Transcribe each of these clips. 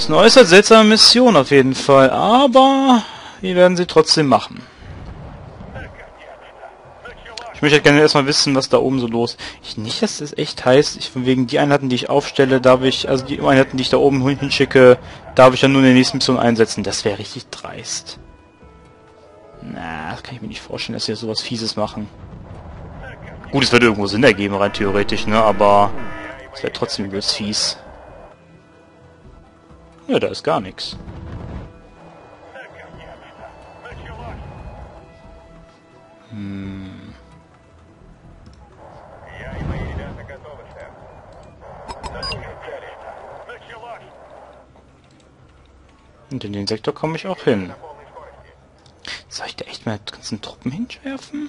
Ist eine äußerst seltsame Mission auf jeden Fall, aber wir werden sie trotzdem machen. Ich möchte gerne erstmal wissen, was da oben so los ist. Nicht, dass das echt heißt, von wegen die Einheiten, die ich aufstelle, darf ich, also die Einheiten, die ich da oben hinschicke, darf ich dann nur in der nächsten Mission einsetzen. Das wäre richtig dreist. Na, das kann ich mir nicht vorstellen, dass sie sowas Fieses machen. Gut, es würde irgendwo Sinn ergeben, rein theoretisch, ne, aber es wäre trotzdem übelst fies. Ja, da ist gar nichts. Und in den Sektor komme ich auch hin. Soll ich da echt mal die ganzen Truppen hinwerfen?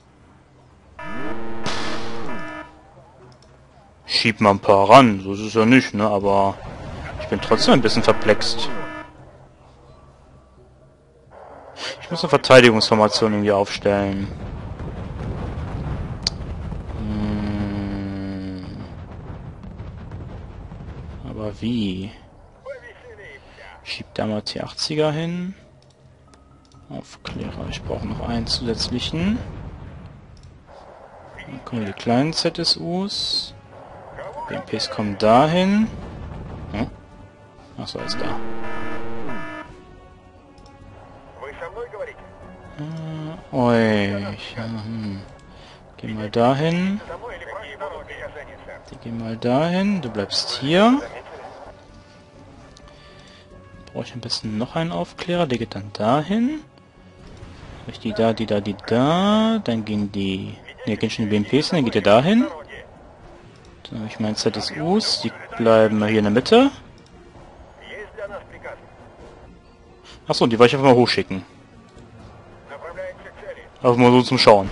Schieb mal ein paar ran, so ist es ja nicht, ne, aber ich bin trotzdem ein bisschen perplext. Ich muss eine Verteidigungsformation irgendwie aufstellen. Aber wie? Schieb da mal T80er hin. Aufklärer, ich brauche noch einen zusätzlichen. Dann kommen die kleinen ZSUs. BMPs kommen dahin. Hm? Achso, ist da. Geh mal dahin. Die gehen mal dahin. Du bleibst hier. Brauche ich ein bisschen noch einen Aufklärer. Der geht dann dahin. Die da, die da, die da. Dann gehen die... Ne, gehen schon die BMPs hin. Dann geht der dahin. Dann habe ich meine ZSUs. Die bleiben hier in der Mitte. Achso, die wollte ich einfach mal hochschicken. Einfach mal so zum Schauen.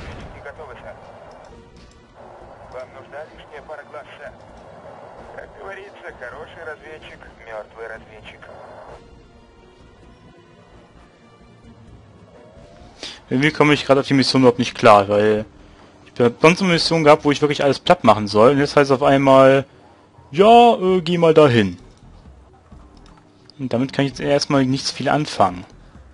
Irgendwie komme ich gerade auf die Mission überhaupt nicht klar, weil ich habe sonst eine Mission gehabt, wo ich wirklich alles platt machen soll. Und jetzt heißt es auf einmal, ja, geh mal dahin. Und damit kann ich jetzt erstmal nicht so viel anfangen.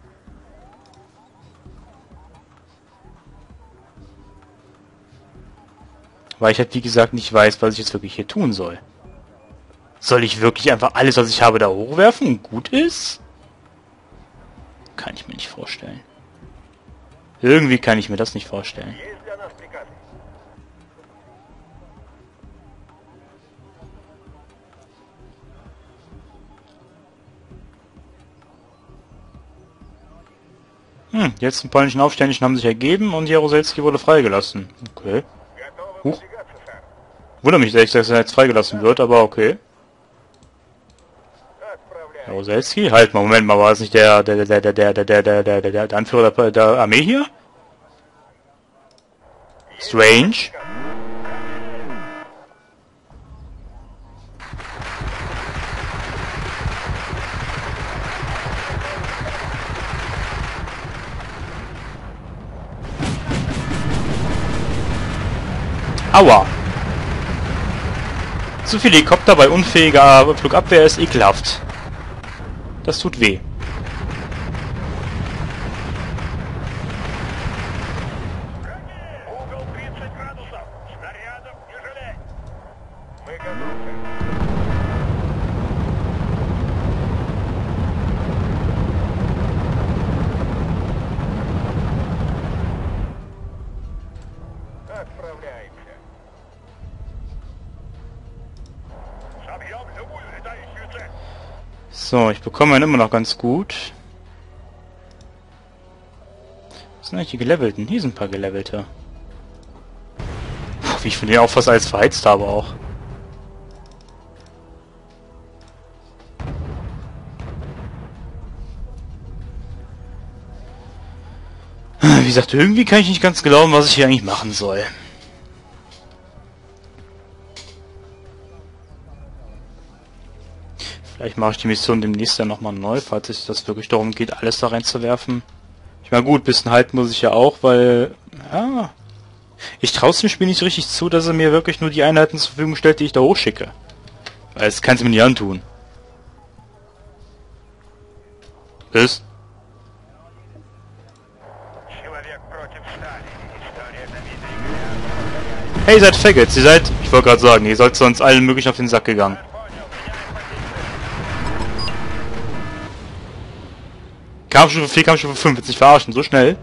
Weil ich halt, wie gesagt, nicht weiß, was ich jetzt wirklich hier tun soll. Soll ich wirklich einfach alles, was ich habe, da hochwerfen und gut ist? Kann ich mir nicht vorstellen. Irgendwie kann ich mir das nicht vorstellen. Jetzt die polnischen Aufständischen haben sich ergeben und Jaroselski wurde freigelassen. Okay. Huch. Wundert mich echt, dass er jetzt freigelassen wird, aber okay. Jaroselski? Halt mal, Moment mal, war es nicht der Anführer der Armee hier? Strange? Aua! Zu viel Helikopter bei unfähiger Flugabwehr ist ekelhaft. Das tut weh. So, ich bekomme ihn immer noch ganz gut. Was sind eigentlich die Gelevelten? Hier sind ein paar Gelevelte. Puh, wie ich von denen auch fast alles verheizt habe auch. Wie gesagt, irgendwie kann ich nicht ganz glauben, was ich hier eigentlich machen soll. Vielleicht mache ich die Mission demnächst dann nochmal neu, falls es das wirklich darum geht, alles da reinzuwerfen. Ich meine, gut, ein bisschen halten muss ich ja auch, weil... Ja... Ich traue es dem Spiel nicht so richtig zu, dass er mir wirklich nur die Einheiten zur Verfügung stellt, die ich da hochschicke. Weil das kann es mir nicht antun. Ist? Hey, ihr seid Faggots, ihr seid... Ich wollte gerade sagen, ihr seid sonst allen möglichen auf den Sack gegangen. Kampfstufe 4, Kampfstufe 5, willst dich verarschen, so schnell?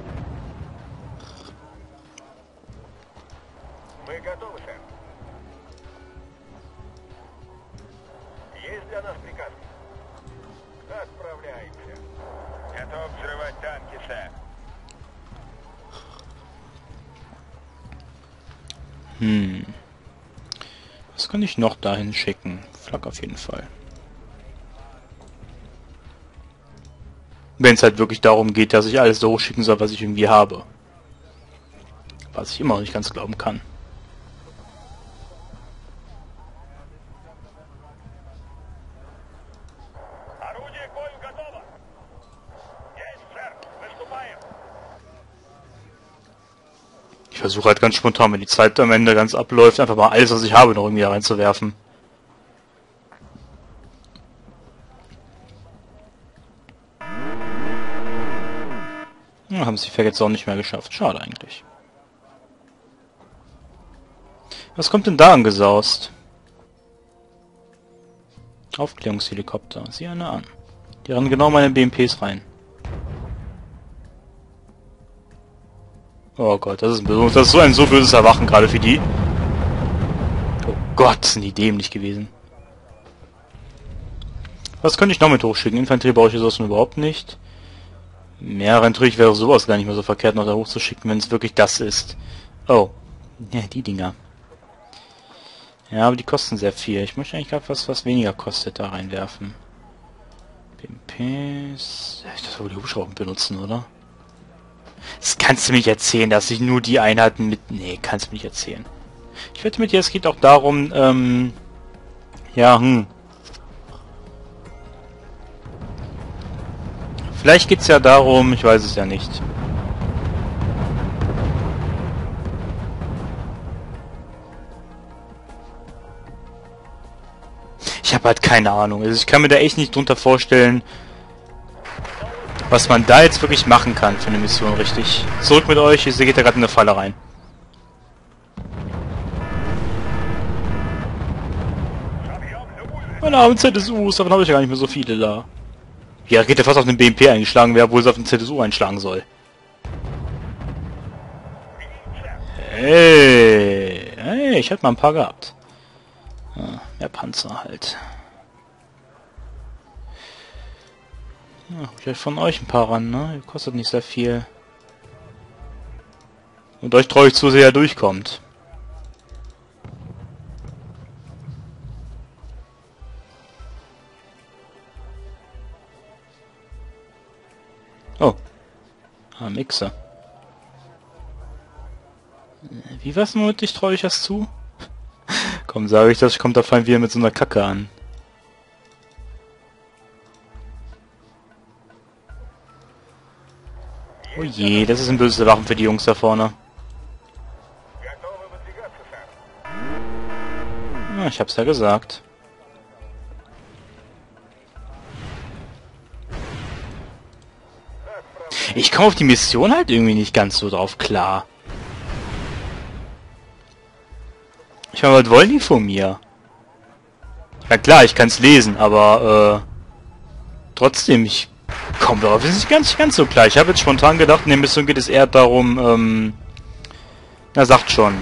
Was kann ich noch dahin schicken? Flak auf jeden Fall. Wenn es halt wirklich darum geht, dass ich alles so hochschicken soll, was ich irgendwie habe. Was ich immer noch nicht ganz glauben kann. Ich versuche halt ganz spontan, wenn die Zeit am Ende ganz abläuft, einfach mal alles, was ich habe, noch irgendwie da reinzuwerfen. Ja, haben sie jetzt auch nicht mehr geschafft. Schade eigentlich. Was kommt denn da angesaust? Aufklärungshelikopter. Sieh eine an. Die rennen genau meine BMPs rein. Oh Gott, das ist so ein so böses Erwachen gerade für die. Oh Gott, sind die dämlich gewesen. Was könnte ich noch mit hochschicken? Infanterie brauche ich sowas überhaupt nicht. Ja, natürlich wäre sowas gar nicht mehr so verkehrt, noch da hochzuschicken, wenn es wirklich das ist. Oh. Ja, die Dinger. Ja, aber die kosten sehr viel. Ich möchte eigentlich gerade was weniger kostet, da reinwerfen. BMPs... Ich darf wohl die Hubschrauber benutzen, oder? Das kannst du mir nicht erzählen, dass ich nur die Einheiten mit... Nee, kannst du mir nicht erzählen. Ich wette mit dir, es geht auch darum, ja, Vielleicht geht's ja darum, ich weiß es ja nicht. Ich habe halt keine Ahnung. Also ich kann mir da echt nicht drunter vorstellen, was man da jetzt wirklich machen kann für eine Mission, richtig. Zurück mit euch, ihr geht da gerade in eine Falle rein. Meine armen ZSUs, davon habe ich ja gar nicht mehr so viele da. Ja, geht ja fast auf den BMP eingeschlagen, wer obwohl es auf den ZSU einschlagen soll. Hey, ich hätte mal ein paar gehabt. Ja, mehr Panzer halt. Ja, vielleicht von euch ein paar ran, ne? Kostet nicht sehr viel. Und euch traue ich zu sehr durchkommt. Oh. Ah, Mixer. Wie war's nur mit dich, traue ich das zu? Komm, sage ich das, kommt da fein wieder mit so einer Kacke an. Oh je, das ist ein böses Waffen für die Jungs da vorne. Ja, ich hab's ja gesagt. Ich komme auf die Mission halt irgendwie nicht ganz so drauf klar. Ich meine, was wollen die von mir? Ja klar, ich kann's lesen, aber trotzdem, ich komme darauf. Das ist nicht ganz so klar. Ich habe jetzt spontan gedacht, in der Mission geht es eher darum, na sagt schon.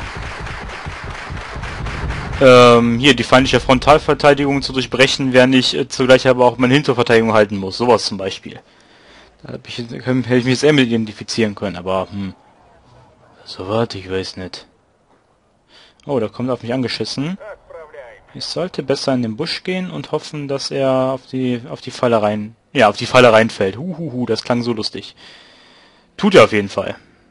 Hier die feindliche Frontalverteidigung zu durchbrechen, während ich zugleich aber auch meine Hinterverteidigung halten muss. Sowas zum Beispiel. Da hätte ich mich jetzt eher mit identifizieren können, aber so was, ich weiß nicht. Oh, da kommt er auf mich angeschissen. Ich sollte besser in den Busch gehen und hoffen, dass er auf die Falle rein... Ja, auf die Falle reinfällt. Das klang so lustig. Tut er auf jeden Fall.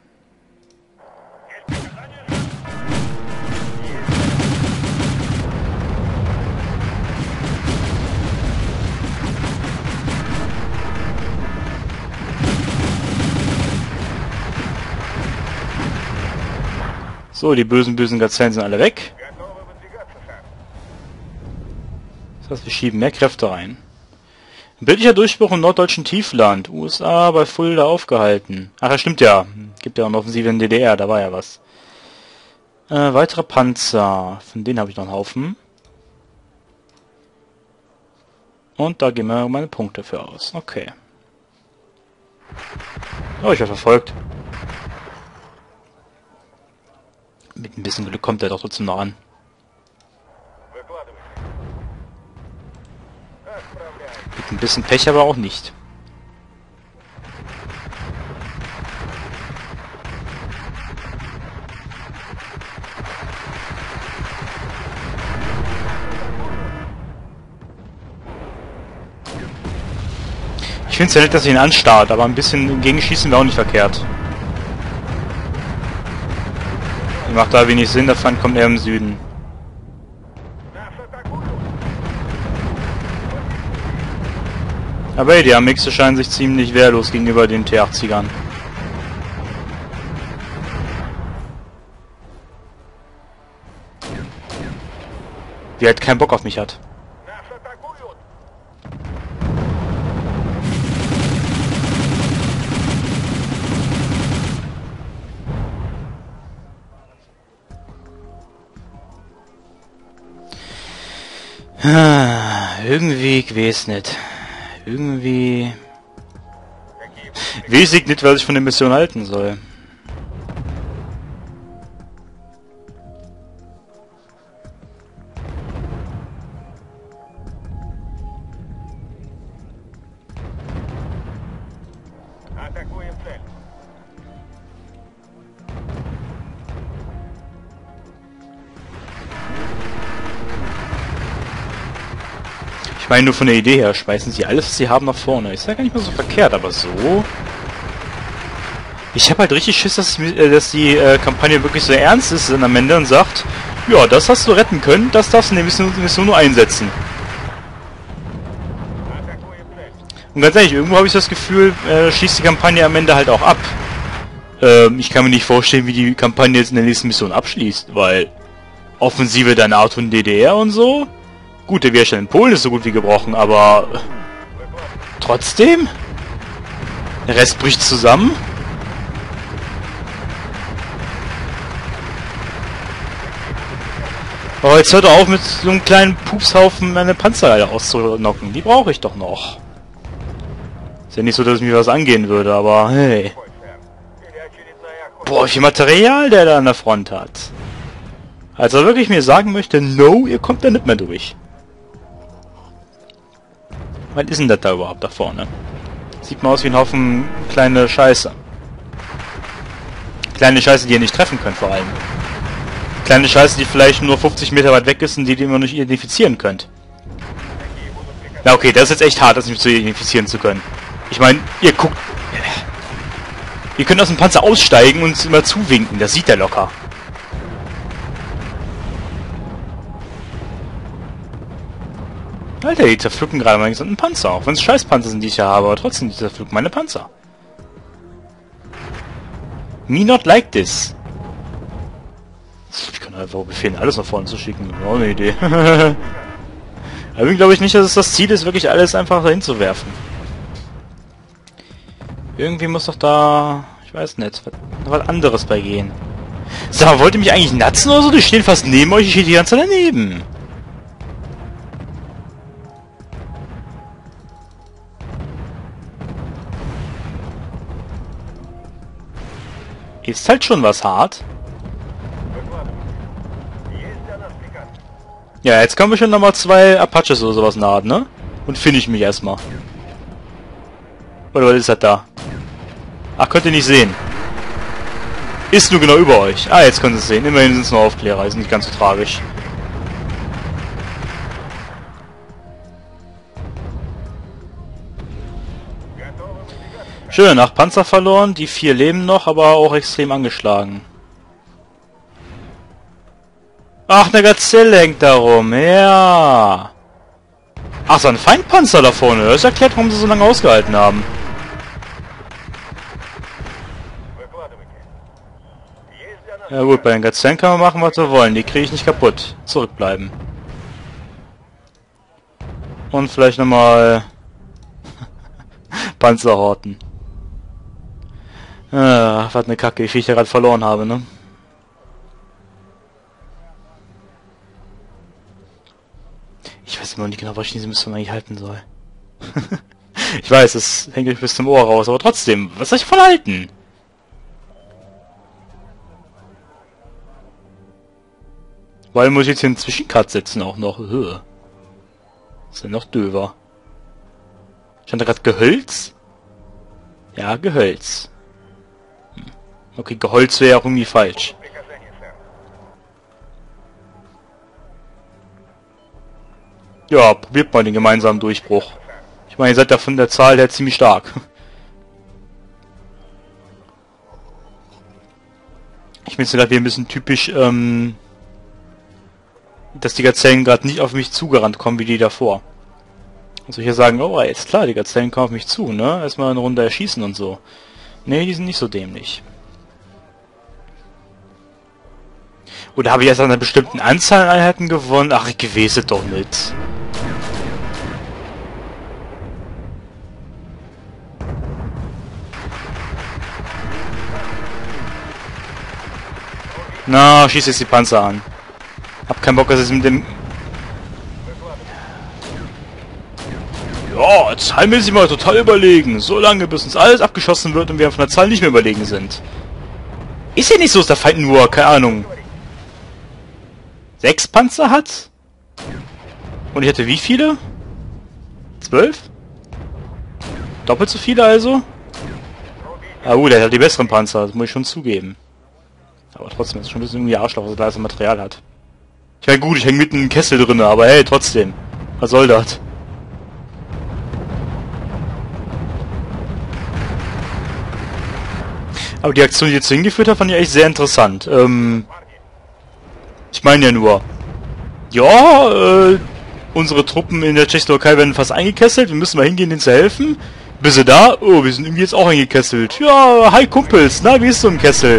So, die bösen Gazellen sind alle weg. Das heißt, wir schieben mehr Kräfte rein. Bildlicher Durchbruch im norddeutschen Tiefland. USA bei Fulda aufgehalten. Ach, ja, stimmt ja. Gibt ja auch eine Offensive in DDR, da war ja was. Weitere Panzer. Von denen habe ich noch einen Haufen. Und da gehen mir meine Punkte für aus. Okay. Oh, ich werde verfolgt. Mit ein bisschen Glück kommt er doch trotzdem noch an. Mit ein bisschen Pech aber auch nicht. Ich finde es ja nett, dass ich ihn anstarrt, aber ein bisschen entgegenschießen wäre auch nicht verkehrt. Macht da wenig Sinn, der Feind kommt eher im Süden. Aber die Amixer scheinen sich ziemlich wehrlos gegenüber den T-80ern. Die halt keinen Bock auf mich hat. Irgendwie, ich weiß nicht. Irgendwie... Weiß ich nicht, was ich von der Mission halten soll. Ich meine nur von der Idee her, schmeißen sie alles, was sie haben, nach vorne. Ist ja gar nicht mal so verkehrt, aber so... Ich habe halt richtig Schiss, dass die Kampagne wirklich so ernst ist am Ende und sagt, ja, das hast du retten können, das darfst du in der Mission nur einsetzen. Und ganz ehrlich, irgendwo habe ich das Gefühl, schließt die Kampagne am Ende halt auch ab. Ich kann mir nicht vorstellen, wie die Kampagne jetzt in der nächsten Mission abschließt, weil Offensive der NATO und DDR und so... Gut, der Widerstand in Polen ist so gut wie gebrochen, aber... Trotzdem? Der Rest bricht zusammen? Oh, jetzt hört doch auf mit so einem kleinen Pupshaufen meine Panzer auszunocken. Die brauche ich doch noch. Ist ja nicht so, dass es mir was angehen würde, aber hey. Boah, wie viel Material der da an der Front hat. Als er wirklich mir sagen möchte, no, ihr kommt da nicht mehr durch. Was ist denn das da überhaupt da vorne? Sieht mal aus wie ein Haufen kleine Scheiße. Kleine Scheiße, die ihr nicht treffen könnt vor allem. Kleine Scheiße, die vielleicht nur 50 Meter weit weg ist und die ihr immer nicht identifizieren könnt. Na okay, das ist jetzt echt hart, das nicht zu identifizieren zu können. Ich meine, ihr guckt... Ihr könnt aus dem Panzer aussteigen und immer zuwinken, das sieht er locker. Alter, die zerpflücken gerade meinen gesamten Panzer. Auch wenn es Scheißpanzer sind, die ich ja habe, aber trotzdem, die zerpflücken meine Panzer. Me not like this. Ich kann einfach befehlen, alles nach vorne zu schicken. Auch eine Idee. Aber irgendwie glaube ich nicht, dass es das Ziel ist, wirklich alles einfach dahin zu werfen. Irgendwie muss doch da... Ich weiß nicht, was anderes bei gehen. Sag mal, wollt ihr mich eigentlich natzen oder so? Die stehen fast neben euch, ich stehe die ganze Zeit daneben. Ist halt schon was hart. Ja, jetzt kommen wir schon nochmal 2 Apaches oder sowas nahe, ne? Und finish mich erstmal. Oder was ist das da? Ach, könnt ihr nicht sehen. Ist nur genau über euch. Ah, jetzt könnt ihr es sehen. Immerhin sind es nur Aufklärer, ist nicht ganz so tragisch. Schön, 8 Panzer verloren, die 4 leben noch, aber auch extrem angeschlagen. Ach, eine Gazelle hängt da rum, ja. Ach, so ein Feindpanzer da vorne, das erklärt, warum sie so lange ausgehalten haben. Ja gut, bei den Gazellen kann man machen, was wir wollen, die kriege ich nicht kaputt. Zurückbleiben. Und vielleicht nochmal Panzerhorten. Ah, was ne Kacke, wie ich ja gerade verloren habe, ne? Ich weiß immer nicht genau, was ich diese Mission eigentlich halten soll. Ich weiß, es hängt euch bis zum Ohr raus, aber trotzdem, was soll ich von halten? Weil muss ich jetzt hier einen Zwischencut setzen auch noch. Das ist ja noch döver. Stand da gerade Gehölz? Ja, Gehölz. Okay, Geholz wäre auch irgendwie falsch. Ja, probiert mal den gemeinsamen Durchbruch. Ich meine, ihr seid ja von der Zahl her ziemlich stark. Ich bin jetzt gerade wieder ein bisschen typisch, dass die Gazellen gerade nicht auf mich zugerannt kommen wie die davor. Also hier sagen, oh, jetzt klar, die Gazellen kommen auf mich zu, ne? Erstmal eine Runde erschießen und so. Ne, die sind nicht so dämlich. Oder habe ich erst an einer bestimmten Anzahl an Einheiten gewonnen? Ach, ich gewese doch nicht. Na, schieß jetzt die Panzer an. Hab keinen Bock, dass es mit dem... Ja, jetzt halten wir sie mal total überlegen. So lange, bis uns alles abgeschossen wird und wir von der Zahl nicht mehr überlegen sind. Ist ja nicht so, dass der Feind nur, keine Ahnung, 6 Panzer hat? Und ich hatte wie viele? 12? Doppelt so viele also? Ah gut, der hat die besseren Panzer, das muss ich schon zugeben. Aber trotzdem ist es schon ein bisschen irgendwie Arschloch, dass er da das Material hat. Ich meine gut, ich hänge mitten im Kessel drin, aber hey, trotzdem. Was soll das? Aber die Aktion, die jetzt hingeführt hat, fand ich echt sehr interessant. Ich meine ja nur, ja, unsere Truppen in der Tschechoslowakei werden fast eingekesselt, wir müssen mal hingehen, denen zu helfen. Bist du da? Oh, wir sind irgendwie jetzt auch eingekesselt. Ja, hi Kumpels, na, wie ist so im Kessel?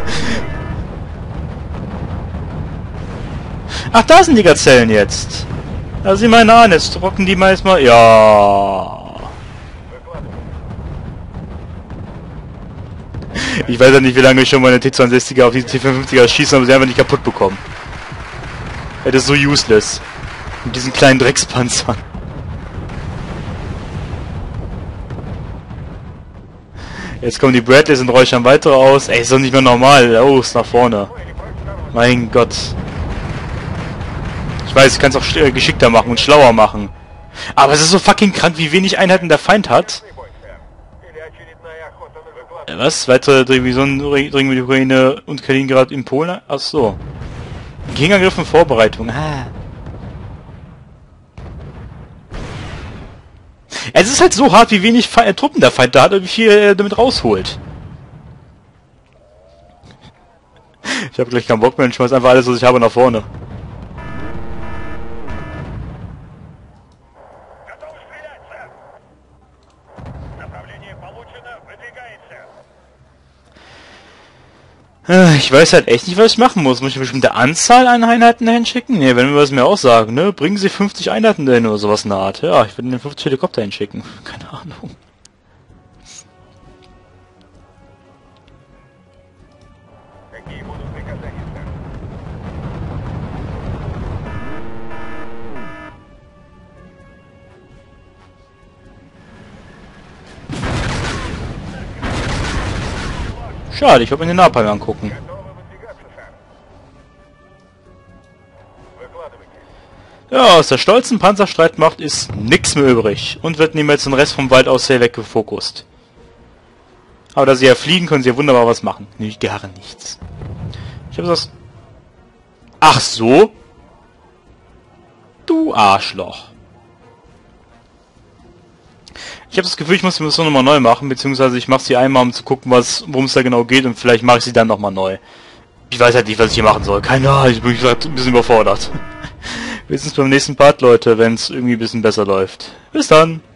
Ach, da sind die Gazellen jetzt. Da sieh mal an, jetzt trocken die mal erstmal. Ja. Ich weiß ja nicht, wie lange ich schon meine T62er auf die T55er schießen, aber sie einfach nicht kaputt bekommen. Das ist so useless. Mit diesen kleinen Dreckspanzern. Jetzt kommen die Bradleys und räuchern weitere aus. Ey, ist doch nicht mehr normal. Oh, ist nach vorne. Mein Gott. Ich weiß, ich kann es auch geschickter machen und schlauer machen. Aber es ist so fucking krank, wie wenig Einheiten der Feind hat. Was? Weitere Divisionen dringen die Ukraine und Kaliningrad in Polen? Ach so. Gegenangriff und Vorbereitung. Ah. Es ist halt so hart, wie wenig Truppen der Feind da hat und wie viel er damit rausholt. Ich habe gleich keinen Bock mehr und schmeiß einfach alles, was ich habe, nach vorne. Ich weiß halt echt nicht, was ich machen muss. Muss ich eine bestimmte Anzahl an Einheiten dahin schicken? Ne, wenn wir es mir auch sagen, ne? Bringen Sie 50 Einheiten dahin oder sowas in der Art. Ja, ich werde den 50 Helikopter hinschicken. Keine Ahnung. Schade, ich wollte mir den Napalm angucken. Ja, aus der stolzen Panzerstreitmacht ist nichts mehr übrig und wird niemals den Rest vom Wald aus sehr weggefokust. Aber da sie ja fliegen, können sie ja wunderbar was machen. Nee, gar nichts. Ich habe das... Ach so? Du Arschloch. Ich habe das Gefühl, ich muss die Mission nochmal neu machen, beziehungsweise ich mache sie einmal, um zu gucken, worum es da genau geht, und vielleicht mache ich sie dann nochmal neu. Ich weiß halt nicht, was ich hier machen soll. Keine Ahnung, ich bin ein bisschen überfordert. Wir sehen uns beim nächsten Part, Leute, wenn es irgendwie ein bisschen besser läuft. Bis dann!